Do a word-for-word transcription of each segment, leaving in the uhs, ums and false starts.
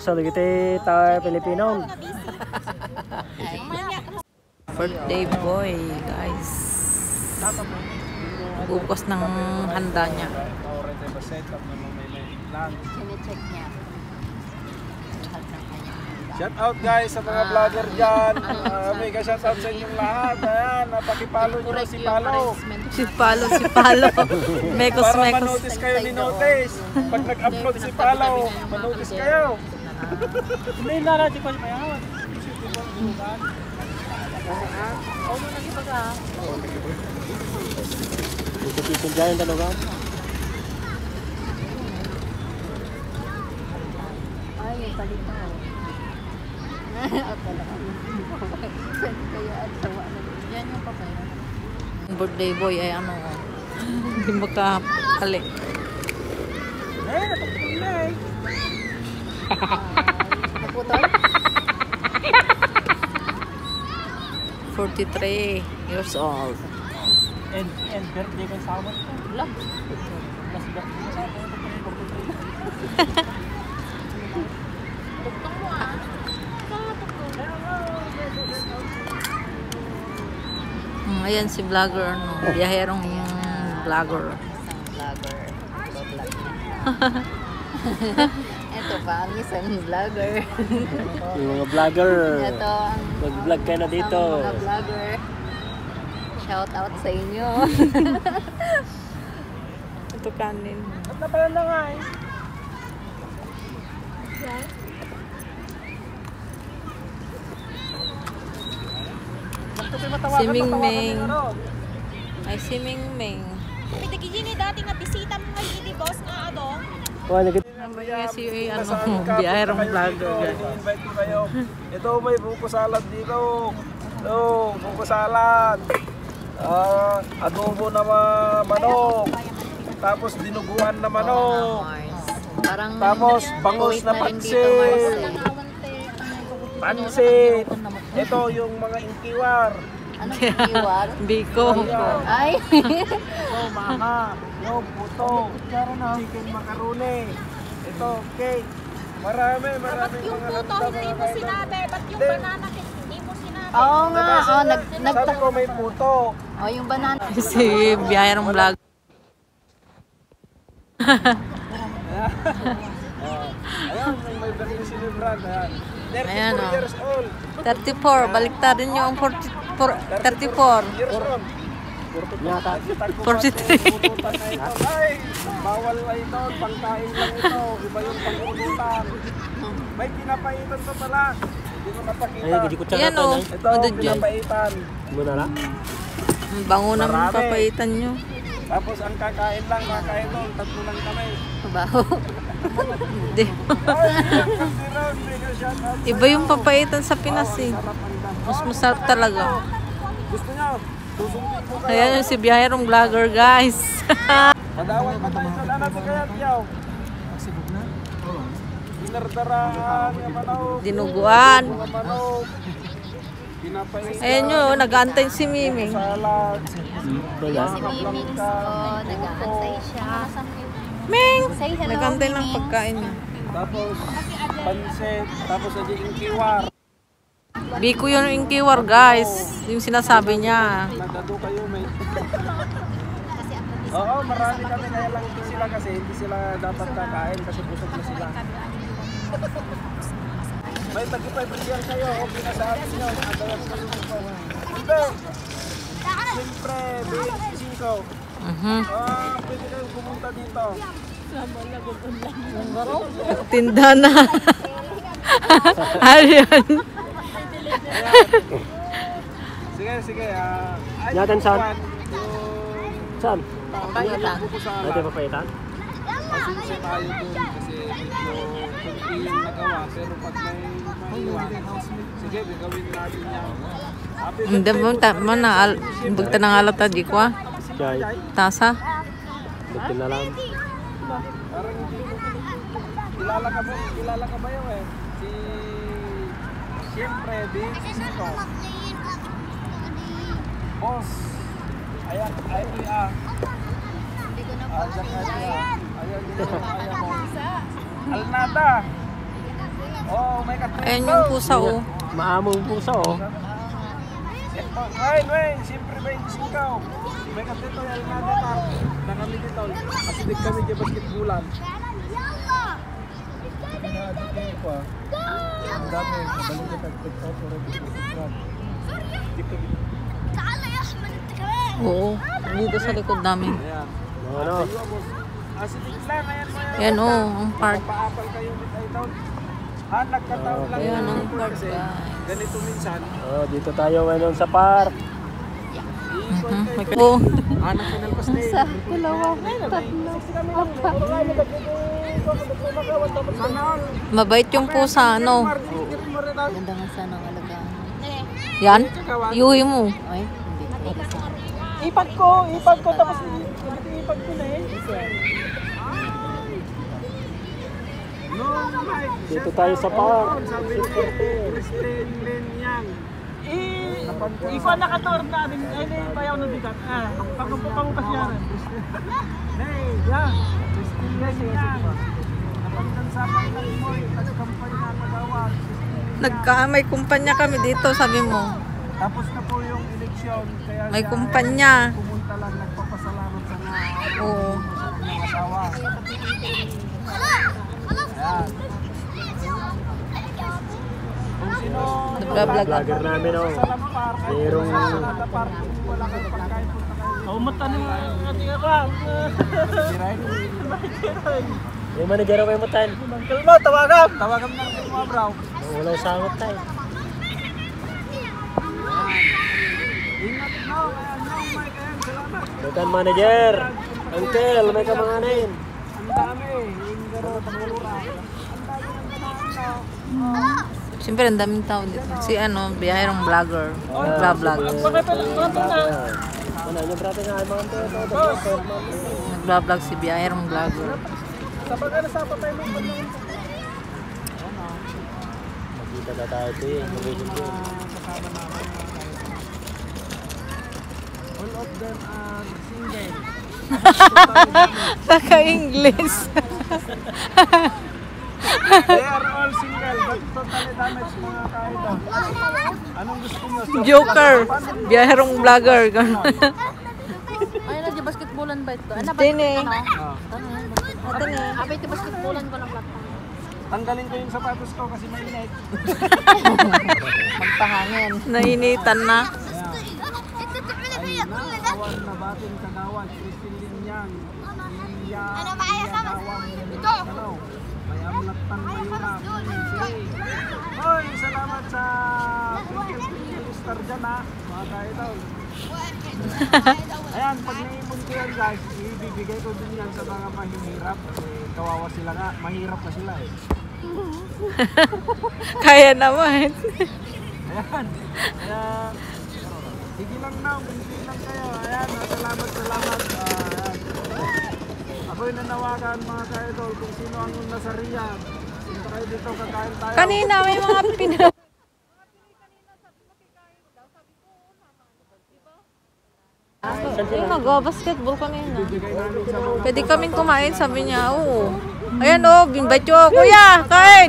Sa kita tayo Pilipino. Birthday boy, guys. Bukos ng handa niya. Sine-check niya. Shout out guys sa mga vlogger dyan. Uh, mega shout out sa inyong lahat. Ayan, napakipalo nyo si Palo. Si Palo, si Palo. Mekos, Para mekos. manotice kayo ni Notice. Pag nag-upload si Palo, manotice kayo. Hindi na natin ko pa yawan. Ikot-ikot dyan talaga. Ay, yung palitaw. Akala kami. Kaya at sawa na. Yan yung papaya. Birthday boy ay ano, hindi makakali. Eh, natuktok na eh. Naputol? forty-three years old. And, and birthday kang sama. Wala. Mas birthday ka sama. Tuktong mo ah. Hmm, ayan si vlogger, ano, biyaherong vlogger. Isang vlogger. Vlog Ito pa ang isang vlogger. Yung mga vlogger. Ito ang Mag-vlog kayo na dito. ang mga vlogger. Shout out sa inyo. Ito kanin. At napalan na nga eh. Si Ming Ming. Ay, si Ming Ming. Pinagigini dati nga bisita mo ngayon ni boss nga adong. Kuha na kita. Ayan si ano, biyaherong vlogger. Guys. I-invite ko kayo. Ito may buko salad dito. Ito, buko salad. Ah, adobo na ma- manok. Tapos dinuguan na manok. Parang Tapos bangus na pansit. Pansit. Ito yung mga inkiwar. Anong iwan? Biko. Ay! Ito, maka. Yung puto. Chicken macaroni. Ito, cake. Marami, marami Yung mga puto handa, hindi mga mo kainan. sinabi, ba't yung Hindi. banana cake hindi mo sinabi? Oo nga, oh, nag, nag, Sabi ko may puto. oh, yung banana. Si biyaherong vlogger. Ayan, may may birthday celebration. Ayan. Ayan, thirty-four oh. years old. thirty-four, baliktarin nyo ang forty-four, thirty-four. Years old. Yata. forty-three. Ay, bawal na ito. Pangkain lang ito. Iba yung pangkututan. May pinapaitan to pala. Hindi ko napakita. Ay, hindi ko tsaka Yan ito. o. Ito, Ano dyan? pinapaitan. Muna na. Ang bango naman Marami. papaitan nyo. Tapos ang kakain lang, kakain doon. Tatlo lang kami. Baho. Hindi. Ay, hindi raw. Mega shout out. Iba yung papaitan sa Pinas eh. Sarap ang dami. Mas masarap talaga. Gusto niyo? Susundin ko kayo. Ayan yung si biyaherong vlogger, guys. Madaway pa tayo sa lahat kaya tiyaw. Sibog na? Oo. Dinardaraan ng manok. Dinuguan. Mga manok. Pinapaitan. Ayan nyo, nag-aantay si Miming. Salad. Wala. Si Mimings, oh, nag-aantay siya. Ming! Say hello, Nag-aantay lang Mimings. pagkain niya. Tapos pansit. Tapos aja ingkiwar. Biko yun yung kiwar, guys. Yung sinasabi niya. Nagdado kayo may. Oo, marami kami kaya lang hindi sila kasi hindi sila dapat kakain kasi busog na sila. May tagipay-pagyan kayo, okay na sa atin nyo. Adayas kayo dito. Hindi! Siyempre, twenty-five. Mhm. Ah, pwede kayong pumunta dito. Tinda na. Ayan. Sige, sige. ah, ay, Yatan saan? yung- yung- Saan? Papaitan. buko salad. Natin papaitan? Pasensya tayo dun kasi medyo kunti yung nagawa pero pag may maiwa, sige, gagawin natin yan. Happy Hindi birthday mo, po ta, sa mo na, al, bugta ng alat di ko ah. Jai. Tasa. Buti na lang. Parang hindi ko kilala ka ba, kilala ka ba yun eh? Si siyempre, Big Sito. Boss. Ayan, I P A. Hindi ko na po Ayan, kilala. ayan. Ayan, dito. Ayan mo. Alnada. may katwin. Ayan yung pusa, oh. Maamong pusa, oh. Ay, Wayne, siyempre twenty-five. May katito yan nga dito. Na kami dito. Kasi di kami di basketbulan. Ang dami. Balik ka tag-tiktok. Oo. Dito sa likod namin. Ayan. Ano? Kasi bigla na yan mo yan. Yan, oh. Ang park. Paapal kayo with idol. Ha, nagkataon lang. Ayan ang dito park, kasi guys. ganito minsan. Oh, dito tayo ngayon sa park. Mhm. May oh. Anak ka nalpas na Sa dalawa, tatlo, apat. Mabait yung pusa, ano. Ganda nga sana ang alagaan. Yan? Iuwi mo. Ay, hindi ko kasama. Ipag ko, ipag ko tapos ipag ko na eh. No, Mike. Dito tayo sa park. Sabi ni Christine Lin Yang. Ipa nakator namin, ay di bayaw ng bigat. Ah, pagpupamukas yan. Hey, yeah. Christine Lin Yang. Napandan sa pang mo, nagkampay na magawag. Nagka, may kumpanya kami dito, sabi mo. Tapos na po yung eleksyon, kaya May siya kumpanya. pumunta lang, nagpapasalamat sa nga Oo. ng asawa. Ayan. Kung sino Nagbablog. Vlogger namin, oh. sa Lampar, kahit Mayroong- sa Lampar, kung wala kang pagkain, punta kayo. Oh, mata na nga ating arang. Siray? Yung manigero kayo mo tayo. Kalma, tawagan! Tawagan ng mga bro. Wala sangot tayo. Ingat no, ayan no, Mike, ayan, salamat. Bukan manager. Uncle, may kamanganin. Ang dami, yung gano'n, pangulura. Ang dami ng gano'n, no. Siyempre, ang daming tao dito. Si ano, biyahirong vlogger. Nagbablog. Ano, yung brate nga ay mga ito. Nagbablog si biyahirong vlogger. Sa pagkano sa patay mo pa nung Magkita na tayo ito eh. Mag-isip yun. kasama namin. All of them are single. Naka-English. They are all single but totally damaged mga kaidol. Anong gusto nyo? Joker. Biyahirong vlogger. Ay, na di basketballan ba ito? Ano ba? Dini. Ah. Ito ni. Abay, ito basketballan ko ng platform. Tanggalin ko yung sapatos ko kasi mainit. Magpahangin. Nainitan na. Ay na, awan na batin kagawad. Christine Linyang. Ano ba kaya sa ito? Ano? May amlatan mayunap. Hoy, salamat sa Star dyan ha. Mga kaidol. Ayan, pag naipon ko yan guys, ibibigay ko din yan sa mga mahihirap. Eh, kawawa sila nga, mahirap na sila eh. Kaya naman. Ayan, kaya sige lang na, hindi lang kayo. Ayan, salamat, salamat. Uh, ayan. Ako'y nanawagan mga ka-idol kung sino ang nasa Riyadh. Punta kayo dito, kakain tayo. Kanina may mga Pinoy. Yung nag-basketball kanina. Bigay namin sa mga Pwede kaming kumain, sabi niya. Oo. Ayan o, invite nyo. Kuya, kain!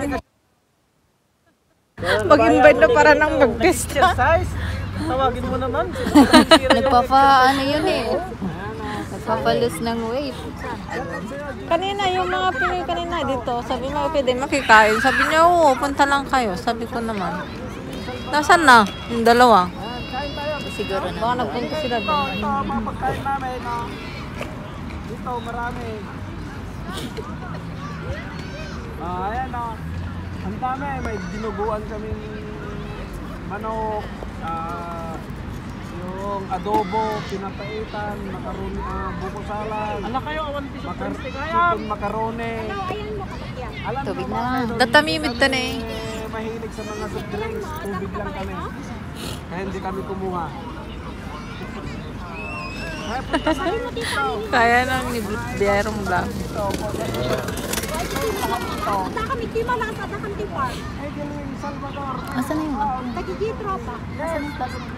Mag-invite na para nang mag-pista. exercise. Tawagin mo naman. Nagpapa, ano yun eh. Nagpapalus ng weight. Kanina, yung mga Pinoy kanina dito, sabi mo, pwede makikain. Sabi niya, oo, punta lang kayo. Sabi ko naman. Nasaan na? Yung dalawa. Siguro na. Baka nagpunta sila Ito, doon. ito ang mga pagkain namin. No? Dito, marami. Ah, ayan o. Ang dami. May dinuguan kaming manok. Ah, yung adobo, pinapaitan, makaroni, ah, buko salad. Ala kayo, awan makar chicken macaroni. Alam Tubig mo, na mga lang. idol, Datamimid hindi ka kami, na eh. eh, mahilig sa mga soft drinks. Tubig lang kami. Kaya hindi kami kumuha. Kaya punta sa inyo dito. Kaya nang ni Biyerong Vlog. Ito, po. Ito. Kami di malasa na kami par. Ay, Galing Salvador. Asan na yun? Tagigitro pa. Yes. I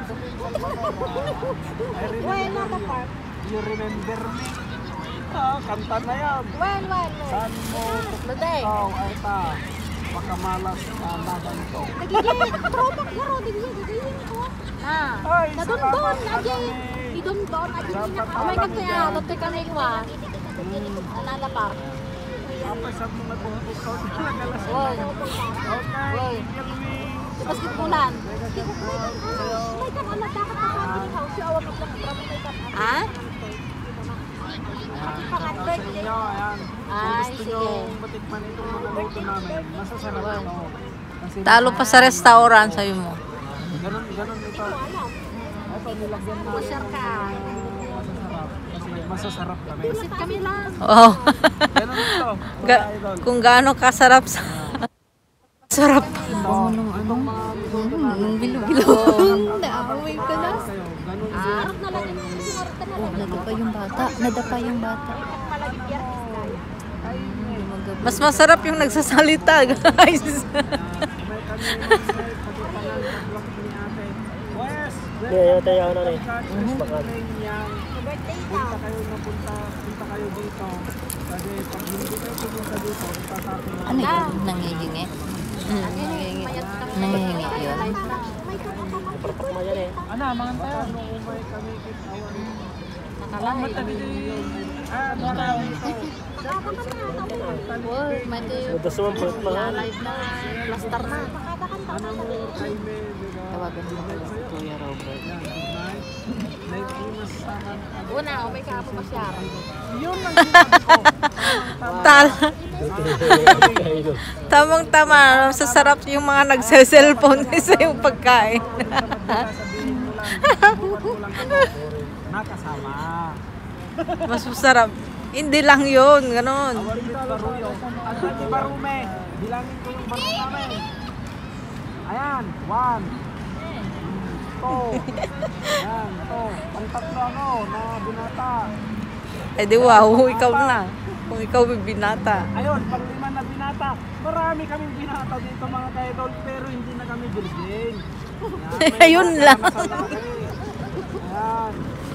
When remember na you. par. You remember me? Ah, kanta na yan. When when. Saan mo? Luday. Oh, ay ta. makamalas na laban ito. Nagiging tropa ko ro, nagiging ko. Ah, Ay, na doon salamat doon, na aje. kami. Di doon doon, aje Dapat na. alam May niyo kaya yan. lotte ka na iwa. Nalapar. Apa sa mga buko nagalas. Oy. Okay, Oy. Kelvin. Basketbulan. May kan alat dapat ako ni house si awak lang trabaho may kan. Ah? Pangatlo. Sa inyo, ayan. Kung Ay, gusto nyo sige. matikman itong mga luto namin, masasarap ito. Kasi Talo pa sa restaurant, sabi mo. ganun, ganun ito. Ito, nilagyan na Masar ka. masasarap. Kasi masasarap kami. Sit kami lang. Oh. Ganun ito. Mga Ga- idol. kung gaano kasarap sa... Sarap. Ito, itong mga luto Mm, namin. bilo-bilo. Naamoy ko na. Kayo, ganun din. Sarap na lang yung sinarap na Oh, lang. nadapa yung bata. Nadapa yung bata. Malagi biyernes tayo. Mas masarap yung nagsasalita, guys. May kami may pagkakangan pag-vlog ni ate. Wes, Hindi, ayaw tayo ano na eh. Bakal. Birthday Punta kayo na punta, punta kayo dito. Kasi pag hindi kayo pumunta dito, itatapin na. Ano yun? Nangihingi? Nangihingi. Nangihingi yun. Perpak mo yan eh. Ano, mga tayo, nung umay kami kitawan. Nakalamot na dito yun. Ah, marami ito. Oh, mati. Ito sumampot mga. Live na. Plaster na. Ano mo, kay me, diba? Tawagan mo ko si Kuya Robert. Yan, good night. Night Imas Saman. Una, may kapo masyara. Yun lang sinabi ko. Tal. Tamang-tama. Masasarap yung mga nagsa-cellphone sa yung pagkain. Sabihin mo lang. Sabihin mo lang ano, nakasama. Mas masarap. Hindi lang yun. Ganon. Awalin Baruyo. At ni Barume. Bilangin ko yung baro namin. Ayan. One. Two. Ayan. Two. Ang tatlo ano na binata. Eh di wow, ikaw na. Kung ikaw binata. Ayun, pang lima na binata. Marami kaming binata dito mga kaidol. Pero hindi na kami virgin. Ayan, may Ayun binata lang. na sa laki. Ayan.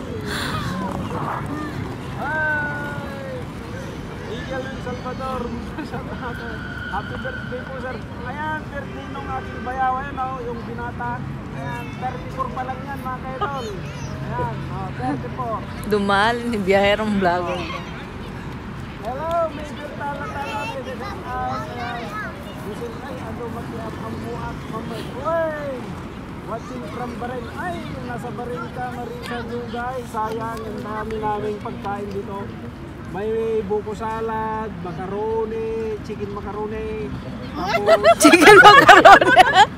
Hi! Eagle in Salvador. Happy birthday po sir. Ayan, birthday nung aking bayaw. Ayan o, yung binata. Ayan, thirty-four pa lang yan mga kaidol. Ayan, oh, thirty-four. Dumal, ni biyahirong vlogger. Hello, Major Tala Tala. Major Tala. Gusto ay, ano mag-iap ang buhat. Mamay. Uy! Watching from Bahrain. Ay, nasa Bahrain ka, Marisa Lugay. Sayang, ang dami naming pagkain dito. May buko salad, macaroni, chicken macaroni. Tapos, Chicken macaroni.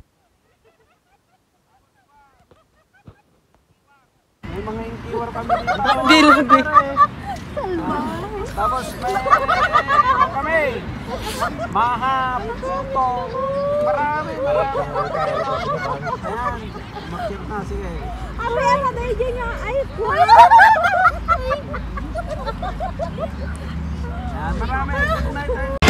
may mga intiwar kami dito. Diludi. Tapos may ano kami. Mahap, puto. Marami, marami. Ayan, makit na, sige. Ano yan na dahil dyan niya? Ay, wow! Ayan, marami. Good night.